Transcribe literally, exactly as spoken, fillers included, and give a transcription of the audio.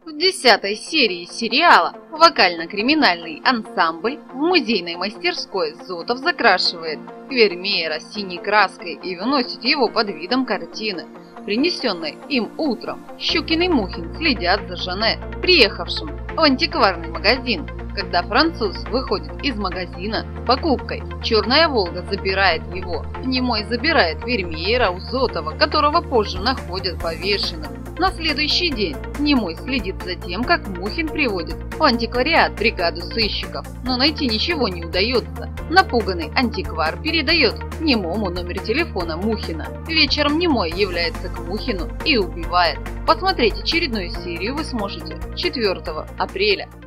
В десятой серии сериала вокально-криминальный ансамбль в музейной мастерской Зотов закрашивает Вермеера синей краской и выносит его под видом картины, принесенной им утром. Щукин и Мухин следят за Жанне, приехавшим в антикварный магазин. Когда француз выходит из магазина с покупкой, Черная Волга забирает его. Немой забирает Вермеера у Зотова, которого позже находят повешенным. На следующий день Немой следит за тем, как Мухин приводит в антиквариат бригаду сыщиков, но найти ничего не удается. Напуганный антиквар передает Немому номер телефона Мухина. Вечером Немой является к Мухину и убивает. Посмотреть очередную серию вы сможете четвёртого апреля.